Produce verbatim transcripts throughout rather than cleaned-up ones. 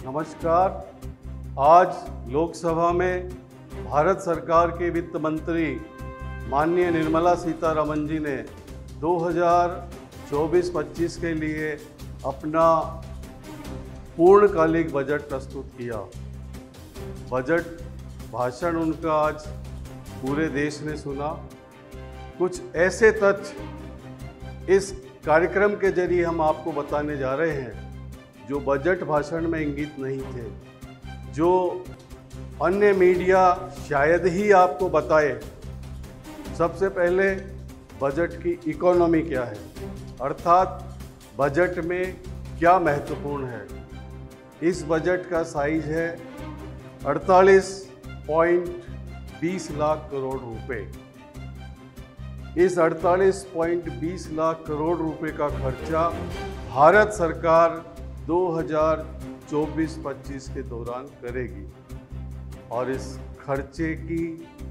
नमस्कार। आज लोकसभा में भारत सरकार के वित्त मंत्री माननीय निर्मला सीतारमण जी ने दो हज़ार चौबीस पच्चीस के लिए अपना पूर्णकालिक बजट प्रस्तुत किया। बजट भाषण उनका आज पूरे देश ने सुना। कुछ ऐसे तथ्य इस कार्यक्रम के जरिए हम आपको बताने जा रहे हैं जो बजट भाषण में इंगित नहीं थे, जो अन्य मीडिया शायद ही आपको बताए। सबसे पहले बजट की इकोनॉमी क्या है, अर्थात बजट में क्या महत्वपूर्ण है। इस बजट का साइज है अड़तालीस पॉइंट बीस लाख करोड़ रुपए। इस अड़तालीस पॉइंट बीस लाख करोड़ रुपए का खर्चा भारत सरकार दो हज़ार चौबीस पच्चीस के दौरान करेगी और इस खर्चे की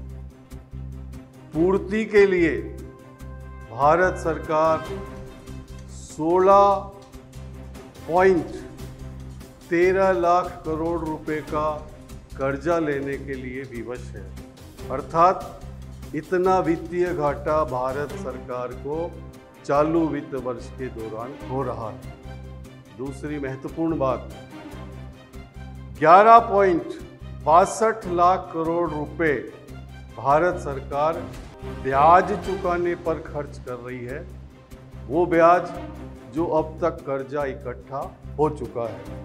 पूर्ति के लिए भारत सरकार सोलह पॉइंट तेरह लाख करोड़ रुपए का कर्जा लेने के लिए विवश है। अर्थात इतना वित्तीय घाटा भारत सरकार को चालू वित्त वर्ष के दौरान हो रहा है। दूसरी महत्वपूर्ण बात, ग्यारह पॉइंट बासठ लाख करोड़ रुपए भारत सरकार ब्याज चुकाने पर खर्च कर रही है, वो ब्याज जो अब तक कर्जा इकट्ठा हो चुका है।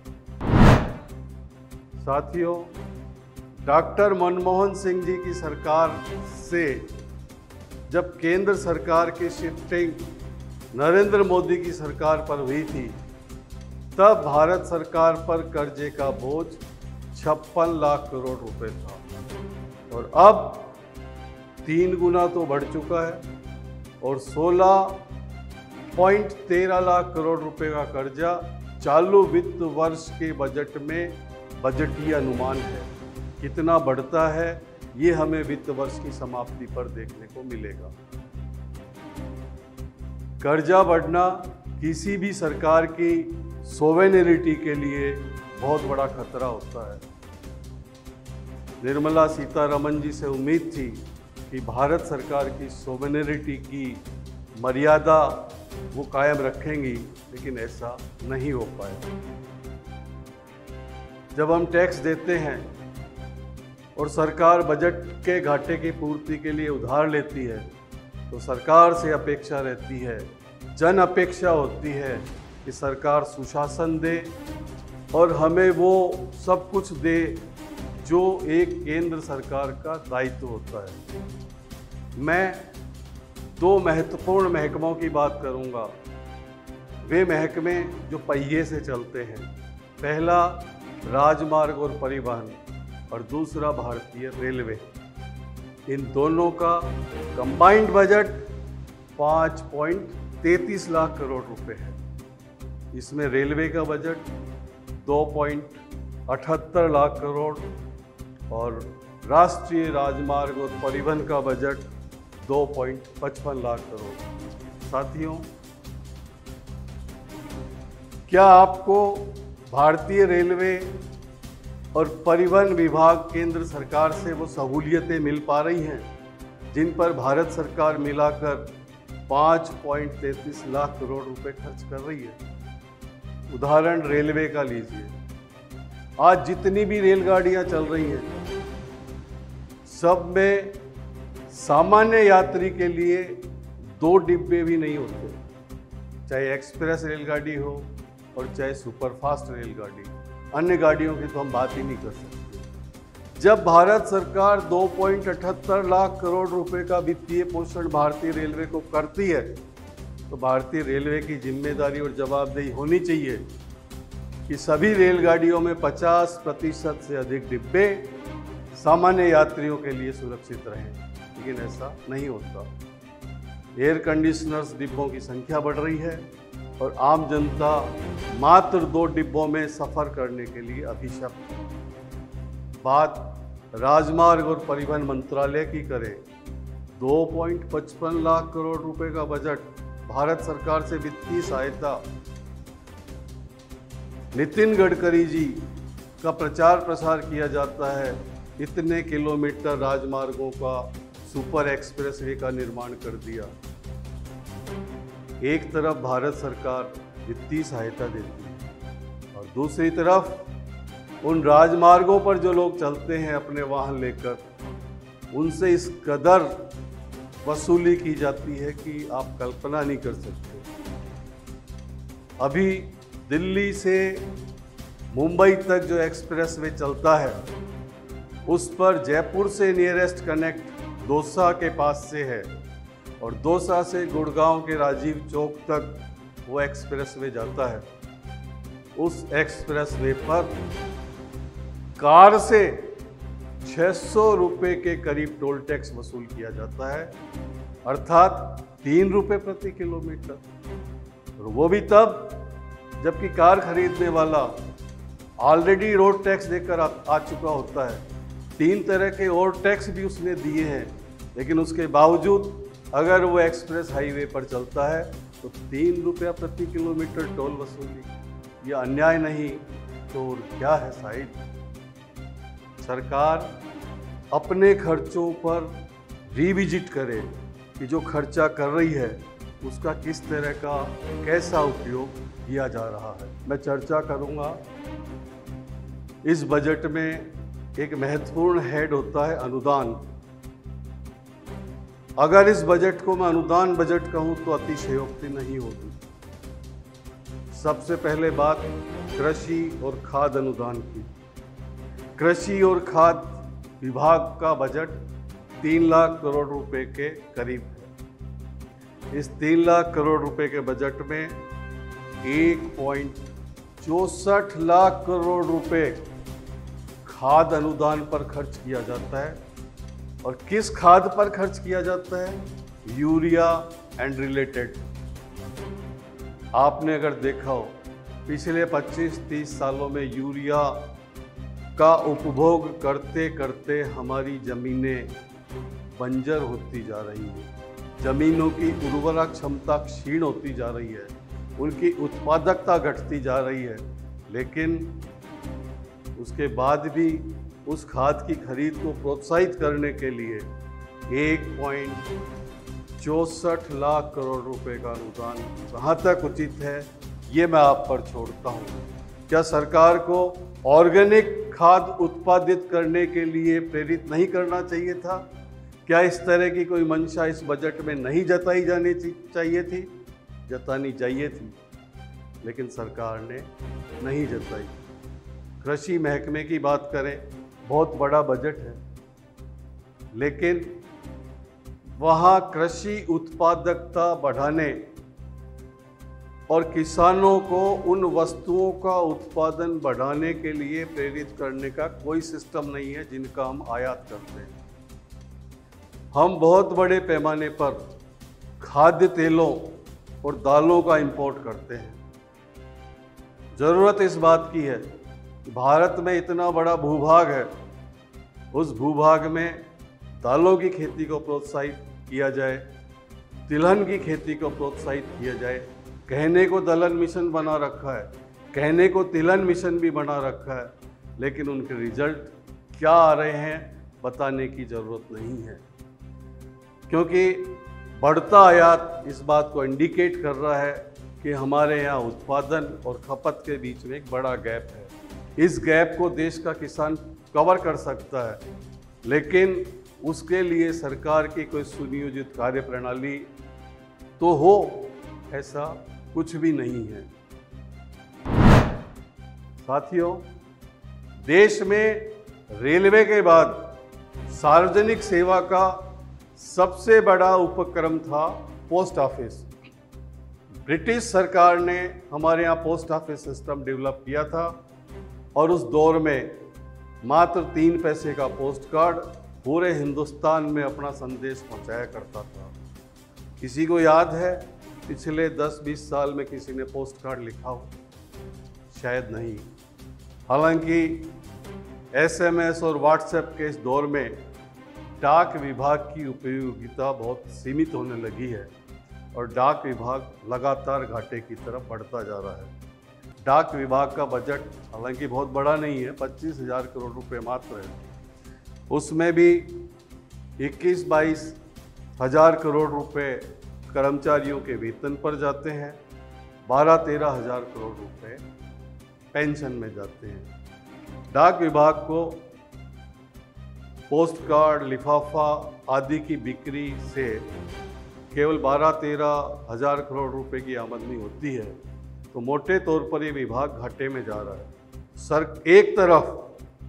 साथियों, डॉक्टर मनमोहन सिंह जी की सरकार से जब केंद्र सरकार की शिफ्टिंग नरेंद्र मोदी की सरकार पर हुई थी, तब भारत सरकार पर कर्जे का बोझ छप्पन लाख करोड़ रुपए था और अब तीन गुना तो बढ़ चुका है और सोलह पॉइंट तेरह लाख करोड़ रुपए का कर्जा चालू वित्त वर्ष के बजट में बजटीय अनुमान है। कितना बढ़ता है ये हमें वित्त वर्ष की समाप्ति पर देखने को मिलेगा। कर्जा बढ़ना किसी भी सरकार की सोवेनिरिटी के लिए बहुत बड़ा खतरा होता है। निर्मला सीतारमण जी से उम्मीद थी कि भारत सरकार की सोवेनिरिटी की मर्यादा वो कायम रखेंगी, लेकिन ऐसा नहीं हो पाया। जब हम टैक्स देते हैं और सरकार बजट के घाटे की पूर्ति के लिए उधार लेती है, तो सरकार से अपेक्षा रहती है, जन अपेक्षा होती है कि सरकार सुशासन दे और हमें वो सब कुछ दे जो एक केंद्र सरकार का दायित्व होता है। मैं दो महत्वपूर्ण महकमों की बात करूंगा। वे महकमे जो पहिए से चलते हैं, पहला राजमार्ग और परिवहन और दूसरा भारतीय रेलवे। इन दोनों का कंबाइंड बजट पाँच पॉइंट तैंतीस लाख करोड़ रुपए है। इसमें रेलवे का बजट दो पॉइंट अठहत्तर लाख करोड़ और राष्ट्रीय राजमार्ग और परिवहन का बजट दो पॉइंट पचपन लाख करोड़। साथियों, क्या आपको भारतीय रेलवे और परिवहन विभाग केंद्र सरकार से वो सहूलियतें मिल पा रही हैं जिन पर भारत सरकार मिलाकर पाँच पॉइंट तैंतीस लाख करोड़ रुपए खर्च कर रही है? उदाहरण रेलवे का लीजिए। आज जितनी भी रेलगाड़ियां चल रही हैं, सब में सामान्य यात्री के लिए दो डिब्बे भी नहीं होते, चाहे एक्सप्रेस रेलगाड़ी हो और चाहे सुपरफास्ट रेलगाड़ी। अन्य गाड़ियों की तो हम बात ही नहीं कर सकते। जब भारत सरकार दो पॉइंट अठहत्तर लाख करोड़ रुपए का वित्तीय पोषण भारतीय रेलवे को करती है, तो भारतीय रेलवे की जिम्मेदारी और जवाबदेही होनी चाहिए कि सभी रेलगाड़ियों में पचास प्रतिशत से अधिक डिब्बे सामान्य यात्रियों के लिए सुरक्षित रहें, लेकिन ऐसा नहीं होता। एयर कंडीशनर्स डिब्बों की संख्या बढ़ रही है और आम जनता मात्र दो डिब्बों में सफ़र करने के लिए अभिशप्त है। बात राजमार्ग और परिवहन मंत्रालय की करें, दो पॉइंट पचपन लाख करोड़ रुपए का बजट भारत सरकार से वित्तीय सहायता नितिन गडकरी जी का प्रचार प्रसार किया जाता है, इतने किलोमीटर राजमार्गों का सुपर एक्सप्रेसवे का निर्माण कर दिया। एक तरफ भारत सरकार वित्तीय सहायता देती है और दूसरी तरफ उन राजमार्गों पर जो लोग चलते हैं अपने वाहन लेकर, उनसे इस कदर वसूली की जाती है कि आप कल्पना नहीं कर सकते। अभी दिल्ली से मुंबई तक जो एक्सप्रेसवे चलता है, उस पर जयपुर से नियरेस्ट कनेक्ट दौसा के पास से है और दौसा से गुड़गांव के राजीव चौक तक वो एक्सप्रेसवे जाता है। उस एक्सप्रेसवे पर कार से छह सौ रुपये के करीब टोल टैक्स वसूल किया जाता है, अर्थात तीन रुपये प्रति किलोमीटर। और वो भी तब जबकि कार खरीदने वाला ऑलरेडी रोड टैक्स देकर आ, आ चुका होता है। तीन तरह के और टैक्स भी उसने दिए हैं, लेकिन उसके बावजूद अगर वो एक्सप्रेस हाईवे पर चलता है तो तीन रुपया प्रति किलोमीटर टोल वसूली। ये अन्याय नहीं तो और क्या है साहिब? सरकार अपने खर्चों पर रिविजिट करे कि जो खर्चा कर रही है उसका किस तरह का कैसा उपयोग किया जा रहा है। मैं चर्चा करूंगा। इस बजट में एक महत्वपूर्ण हेड होता है अनुदान। अगर इस बजट को मैं अनुदान बजट कहूं तो अतिशयोक्ति नहीं होगी। सबसे पहले बात कृषि और खाद्य अनुदान की। कृषि और खाद्य विभाग का बजट तीन लाख करोड़ रुपए के करीब है। इस तीन लाख करोड़ रुपए के बजट में एक पॉइंट चौसठ लाख करोड़ रुपए खाद्य अनुदान पर खर्च किया जाता है। और किस खाद पर खर्च किया जाता है? Urea and related. आपने अगर देखा हो पिछले पच्चीस तीस सालों में यूरिया का उपभोग करते करते हमारी ज़मीनें बंजर होती जा रही हैं। ज़मीनों की उर्वरक क्षमता क्षीण होती जा रही है, उनकी उत्पादकता घटती जा रही है। लेकिन उसके बाद भी उस खाद की खरीद को प्रोत्साहित करने के लिए एक पॉइंट चौसठ लाख करोड़ रुपए का अनुदान कहाँ तक उचित है, ये मैं आप पर छोड़ता हूँ। क्या सरकार को ऑर्गेनिक खाद उत्पादित करने के लिए प्रेरित नहीं करना चाहिए था? क्या इस तरह की कोई मंशा इस बजट में नहीं जताई जानी चाहिए थी? जतानी चाहिए थी, लेकिन सरकार ने नहीं जताई। कृषि महकमे की बात करें, बहुत बड़ा बजट है, लेकिन वहाँ कृषि उत्पादकता बढ़ाने और किसानों को उन वस्तुओं का उत्पादन बढ़ाने के लिए प्रेरित करने का कोई सिस्टम नहीं है जिनका हम आयात करते हैं। हम बहुत बड़े पैमाने पर खाद्य तेलों और दालों का इंपोर्ट करते हैं। ज़रूरत इस बात की है, भारत में इतना बड़ा भूभाग है, उस भूभाग में दालों की खेती को प्रोत्साहित किया जाए, तिलहन की खेती को प्रोत्साहित किया जाए। कहने को दलहन मिशन बना रखा है, कहने को तिलहन मिशन भी बना रखा है, लेकिन उनके रिजल्ट क्या आ रहे हैं बताने की ज़रूरत नहीं है, क्योंकि बढ़ता आयात इस बात को इंडिकेट कर रहा है कि हमारे यहाँ उत्पादन और खपत के बीच में एक बड़ा गैप है। इस गैप को देश का किसान कवर कर सकता है, लेकिन उसके लिए सरकार की कोई सुनियोजित कार्य प्रणाली तो हो, ऐसा कुछ भी नहीं है। साथियों, देश में रेलवे के बाद सार्वजनिक सेवा का सबसे बड़ा उपक्रम था पोस्ट ऑफिस। ब्रिटिश सरकार ने हमारे यहाँ पोस्ट ऑफिस सिस्टम डेवलप किया था और उस दौर में मात्र तीन पैसे का पोस्ट कार्ड पूरे हिंदुस्तान में अपना संदेश पहुंचाया करता था। किसी को याद है पिछले दस बीस साल में किसी ने पोस्ट कार्ड लिखा हो? शायद नहीं। हालांकि एसएमएस और व्हाट्सएप के इस दौर में डाक विभाग की उपयोगिता बहुत सीमित होने लगी है और डाक विभाग लगातार घाटे की तरफ बढ़ता जा रहा है। डाक विभाग का बजट हालांकि बहुत बड़ा नहीं है, पच्चीस हजार करोड़ रुपए मात्र है। उसमें भी इक्कीस बाईस हजार करोड़ रुपए कर्मचारियों के वेतन पर जाते हैं, बारह तेरह हजार करोड़ रुपए पेंशन में जाते हैं। डाक विभाग को पोस्ट कार्ड, लिफाफा आदि की बिक्री से केवल बारह तेरह हजार करोड़ रुपए की आमदनी होती है, तो मोटे तौर पर ये विभाग घाटे में जा रहा है। सर, एक तरफ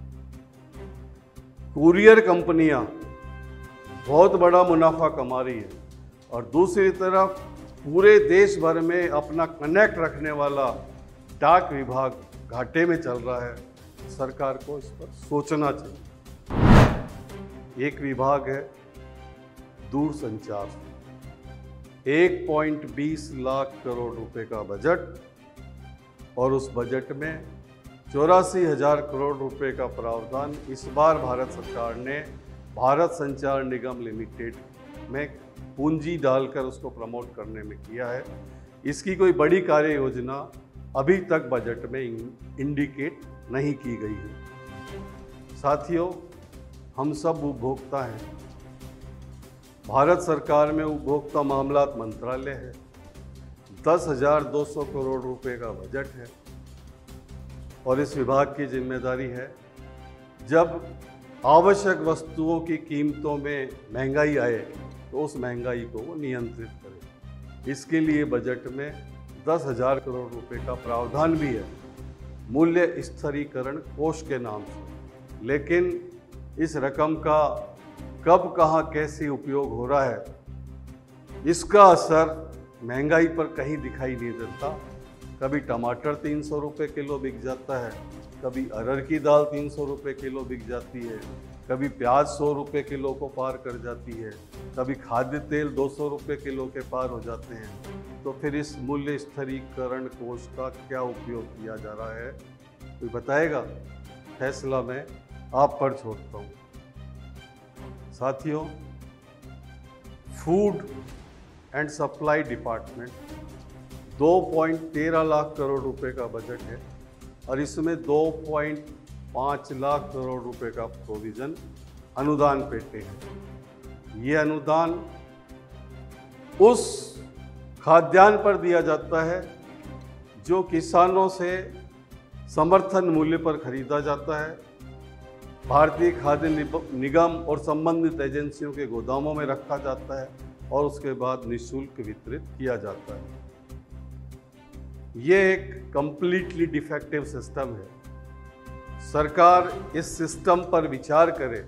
कुरियर कंपनियां बहुत बड़ा मुनाफा कमा रही है और दूसरी तरफ पूरे देश भर में अपना कनेक्ट रखने वाला डाक विभाग घाटे में चल रहा है। सरकार को इस पर सोचना चाहिए। एक विभाग है दूरसंचार, एक पॉइंट बीस लाख करोड़ रुपए का बजट और उस बजट में चौरासी हजार करोड़ रुपए का प्रावधान इस बार भारत सरकार ने भारत संचार निगम लिमिटेड में पूंजी डालकर उसको प्रमोट करने में किया है। इसकी कोई बड़ी कार्य योजना अभी तक बजट में इंडिकेट नहीं की गई है। साथियों, हम सब उपभोक्ता हैं। भारत सरकार में उपभोक्ता मामलात मंत्रालय है, दस हजार दो सौ करोड़ रुपए का बजट है और इस विभाग की जिम्मेदारी है जब आवश्यक वस्तुओं की कीमतों में महंगाई आए तो उस महंगाई को वो नियंत्रित करे। इसके लिए बजट में दस हजार करोड़ रुपए का प्रावधान भी है मूल्य स्थिरीकरण कोष के नाम से, लेकिन इस रकम का कब कहाँ कैसे उपयोग हो रहा है इसका असर महंगाई पर कहीं दिखाई नहीं देता। कभी टमाटर तीन सौ रुपये किलो बिक जाता है, कभी अरहर की दाल तीन सौ रुपये किलो बिक जाती है, कभी प्याज सौ रुपये किलो को पार कर जाती है, कभी खाद्य तेल दो सौ रुपये किलो के पार हो जाते हैं। तो फिर इस मूल्य स्थिरीकरण कोष का क्या उपयोग किया जा रहा है, कोई बताएगा? फैसला मैं आप पर छोड़ता हूँ। साथियों, फूड एंड सप्लाई डिपार्टमेंट दो पॉइंट तेरह लाख करोड़ रुपए का बजट है और इसमें दो पॉइंट पाँच लाख करोड़ रुपए का प्रोविज़न अनुदान पेटे हैं। ये अनुदान उस खाद्यान्न पर दिया जाता है जो किसानों से समर्थन मूल्य पर खरीदा जाता है, भारतीय खाद्य निगम और संबंधित एजेंसियों के गोदामों में रखा जाता है और उसके बाद निःशुल्क वितरित किया जाता है। ये एक कंप्लीटली डिफेक्टिव सिस्टम है। सरकार इस सिस्टम पर विचार करे।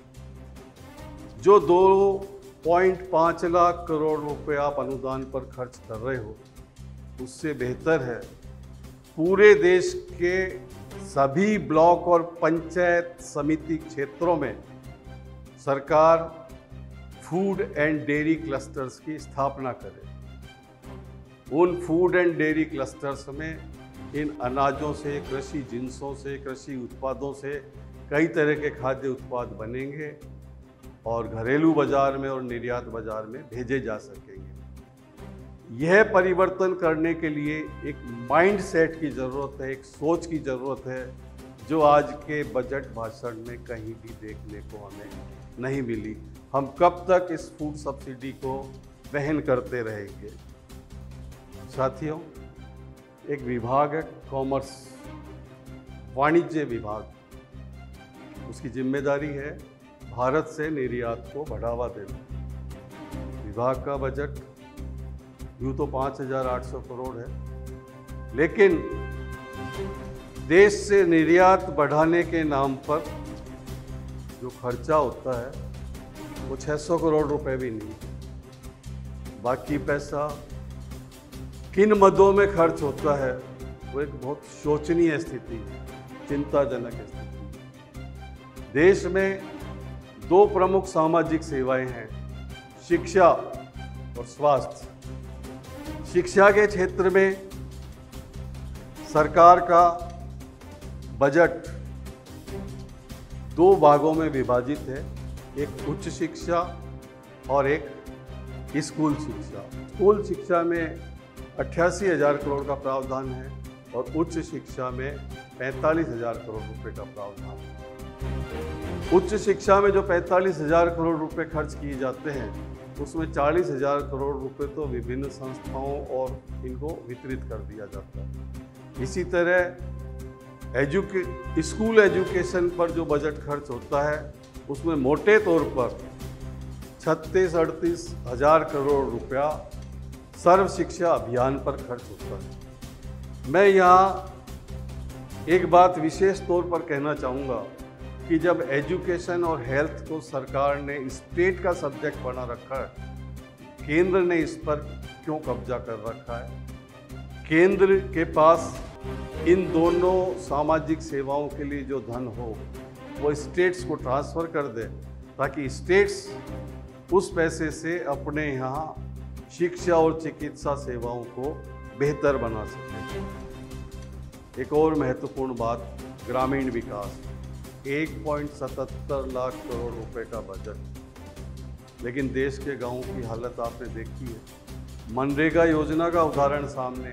जो दो पॉइंट पाँच लाख करोड़ रुपए आप अनुदान पर खर्च कर रहे हो, उससे बेहतर है पूरे देश के सभी ब्लॉक और पंचायत समिति क्षेत्रों में सरकार फूड एंड डेयरी क्लस्टर्स की स्थापना करे। उन फूड एंड डेयरी क्लस्टर्स में इन अनाजों से, कृषि जिन्सों से, कृषि उत्पादों से कई तरह के खाद्य उत्पाद बनेंगे और घरेलू बाजार में और निर्यात बाजार में भेजे जा सकेंगे। यह परिवर्तन करने के लिए एक माइंड सेट की ज़रूरत है, एक सोच की ज़रूरत है, जो आज के बजट भाषण में कहीं भी देखने को हमें नहीं मिली। हम कब तक इस फूड सब्सिडी को वहन करते रहेंगे? साथियों, एक विभाग है कॉमर्स, वाणिज्य विभाग। उसकी जिम्मेदारी है भारत से निर्यात को बढ़ावा देना। विभाग का बजट यूँ तो पाँच हजार आठ सौ करोड़ है, लेकिन देश से निर्यात बढ़ाने के नाम पर जो खर्चा होता है वो छह सौ करोड़ रुपए भी नहीं। बाकी पैसा किन मदों में खर्च होता है वो एक बहुत शोचनीय स्थिति है, चिंताजनक स्थिति। देश में दो प्रमुख सामाजिक सेवाएं हैं, शिक्षा और स्वास्थ्य। शिक्षा के क्षेत्र में सरकार का बजट दो भागों में विभाजित है, एक उच्च शिक्षा और एक स्कूल शिक्षा। स्कूल शिक्षा में अट्ठासी हजार करोड़ का प्रावधान है और उच्च शिक्षा में पैंतालीस हजार करोड़ रुपए का प्रावधान है। उच्च शिक्षा में जो पैंतालीस हजार करोड़ रुपए खर्च किए जाते हैं, उसमें चालीस हजार करोड़ रुपए तो विभिन्न संस्थाओं और इनको वितरित कर दिया जाता है। इसी तरह एजुके स्कूल एजुकेशन पर जो बजट खर्च होता है, उसमें मोटे तौर पर छत्तीस अड़तीस हजार करोड़ रुपया सर्व शिक्षा अभियान पर खर्च होता है। मैं यहाँ एक बात विशेष तौर पर कहना चाहूँगा कि जब एजुकेशन और हेल्थ को सरकार ने स्टेट का सब्जेक्ट बना रखा है, केंद्र ने इस पर क्यों कब्जा कर रखा है? केंद्र के पास इन दोनों सामाजिक सेवाओं के लिए जो धन हो वो स्टेट्स को ट्रांसफ़र कर दे, ताकि स्टेट्स उस पैसे से अपने यहाँ शिक्षा और चिकित्सा सेवाओं को बेहतर बना सकें। एक और महत्वपूर्ण बात, ग्रामीण विकास, एक पॉइंट सतहत्तर लाख करोड़ रुपए का बजट, लेकिन देश के गांवों की हालत आपने देखी है। मनरेगा योजना का उदाहरण सामने,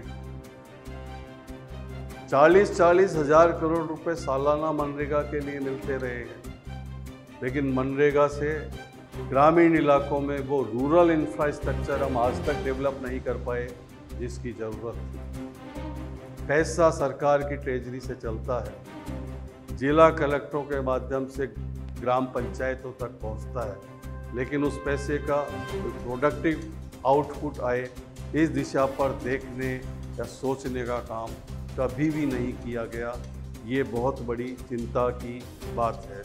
चालीस चालीस हजार करोड़ रुपए सालाना मनरेगा के लिए मिलते रहे हैं, लेकिन मनरेगा से ग्रामीण इलाकों में वो रूरल इंफ्रास्ट्रक्चर हम आज तक डेवलप नहीं कर पाए जिसकी ज़रूरत थी। पैसा सरकार की ट्रेजरी से चलता है, जिला कलेक्टरों के माध्यम से ग्राम पंचायतों तक पहुंचता है, लेकिन उस पैसे का प्रोडक्टिव आउटपुट आए, इस दिशा पर देखने या सोचने का काम कभी भी नहीं किया गया। ये बहुत बड़ी चिंता की बात है।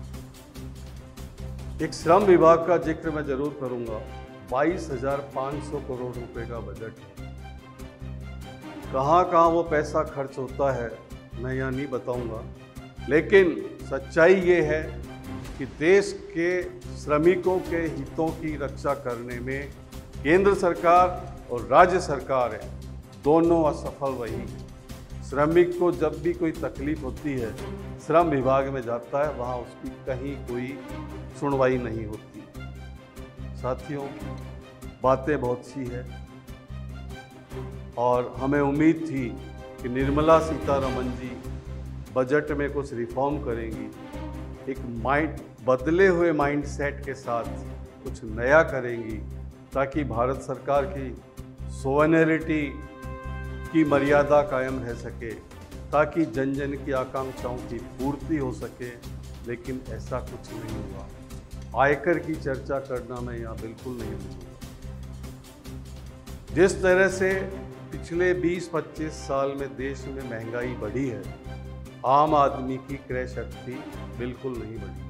एक श्रम विभाग का जिक्र मैं जरूर करूंगा। बाईस हजार पाँच सौ करोड़ रुपए का बजट है। कहाँ कहाँ वो पैसा खर्च होता है मैं यहाँ नहीं बताऊंगा, लेकिन सच्चाई ये है कि देश के श्रमिकों के हितों की रक्षा करने में केंद्र सरकार और राज्य सरकार है, दोनों असफल रही। श्रमिक को जब भी कोई तकलीफ होती है, श्रम विभाग में जाता है, वहाँ उसकी कहीं कोई सुनवाई नहीं होती। साथियों, बातें बहुत सी है और हमें उम्मीद थी कि निर्मला सीतारमण जी बजट में कुछ रिफॉर्म करेंगी, एक माइंड बदले हुए माइंडसेट के साथ कुछ नया करेंगी, ताकि भारत सरकार की सोवरेनिटी की मर्यादा कायम रह सके, ताकि जन जन की आकांक्षाओं की पूर्ति हो सके। लेकिन ऐसा कुछ नहीं हुआ। आयकर की चर्चा करना मैं यहाँ बिल्कुल नहीं भूलूंगा। जिस तरह से पिछले बीस पच्चीस साल में देश में महंगाई बढ़ी है, आम आदमी की क्रय शक्ति बिल्कुल नहीं बढ़ी।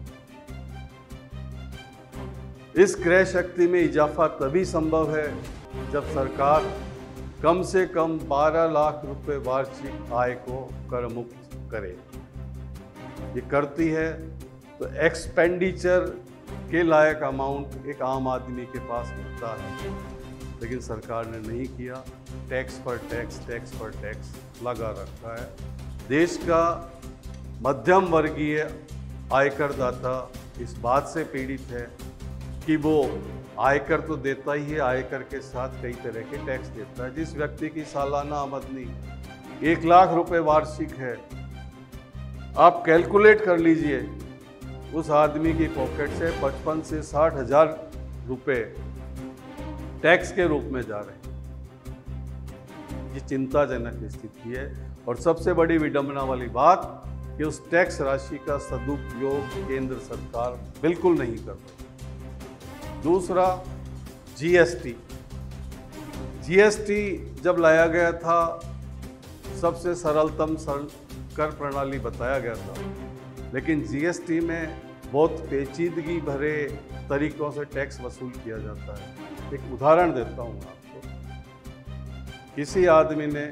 इस क्रय शक्ति में इजाफा तभी संभव है जब सरकार कम से कम बारह लाख रुपए वार्षिक आय को कर मुक्त करे। ये करती है तो एक्सपेंडिचर के लायक अमाउंट एक आम आदमी के पास मिलता है, लेकिन सरकार ने नहीं किया। टैक्स पर टैक्स टैक्स पर टैक्स लगा रखा है। देश का मध्यम वर्गीय आयकरदाता इस बात से पीड़ित है कि वो आयकर तो देता ही है, आयकर के साथ कई तरह के टैक्स देता है। जिस व्यक्ति की सालाना आमदनी एक लाख रुपए वार्षिक है, आप कैलकुलेट कर लीजिए, उस आदमी की पॉकेट से पचपन से साठ हजार रुपये टैक्स के रूप में जा रहे हैं। ये चिंताजनक स्थिति है। और सबसे बड़ी विडंबना वाली बात कि उस टैक्स राशि का सदुपयोग केंद्र सरकार बिल्कुल नहीं कर रही। दूसरा, जीएसटी। जीएसटी जब लाया गया था, सबसे सरलतम सरल कर प्रणाली बताया गया था, लेकिन जीएसटी में बहुत पेचीदगी भरे तरीकों से टैक्स वसूल किया जाता है। एक उदाहरण देता हूँ आपको। किसी आदमी ने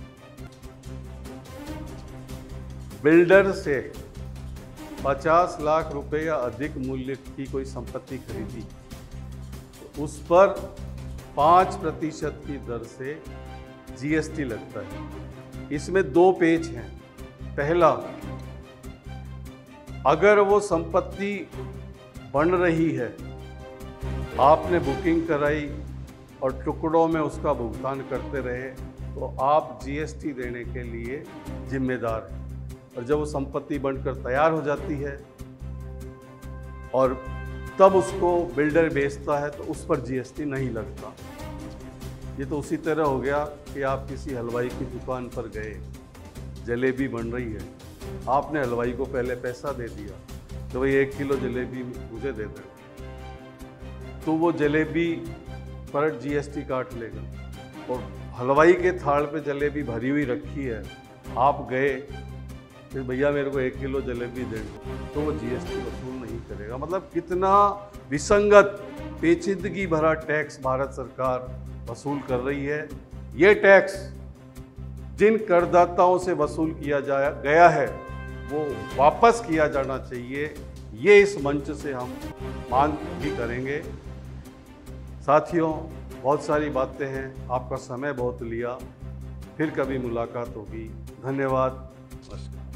बिल्डर से पचास लाख रुपए या अधिक मूल्य की कोई संपत्ति खरीदी, तो उस पर पाँच प्रतिशत की दर से जीएसटी लगता है। इसमें दो पेज हैं। पहला, अगर वो संपत्ति बन रही है, आपने बुकिंग कराई और टुकड़ों में उसका भुगतान करते रहे, तो आप जीएसटी देने के लिए जिम्मेदार हैं। और जब वो संपत्ति बनकर तैयार हो जाती है और तब उसको बिल्डर बेचता है तो उस पर जीएसटी नहीं लगता। ये तो उसी तरह हो गया कि आप किसी हलवाई की दुकान पर गए, जलेबी बन रही है, आपने हलवाई को पहले पैसा दे दिया तो भाई एक किलो जलेबी मुझे दे दे, तो वो जलेबी पर जीएसटी काट लेगा। और हलवाई के थाल पे जलेबी भरी हुई रखी है, आप गए फिर भैया मेरे को एक किलो जलेबी दे दो, तो वो जीएसटी वसूल नहीं करेगा। मतलब कितना विसंगत, पेचीदगी भरा टैक्स भारत सरकार वसूल कर रही है। ये टैक्स जिन करदाताओं से वसूल किया जाया गया है वो वापस किया जाना चाहिए, ये इस मंच से हम मांग भी करेंगे। साथियों, बहुत सारी बातें हैं, आपका समय बहुत लिया, फिर कभी मुलाकात होगी। धन्यवाद, नमस्कार।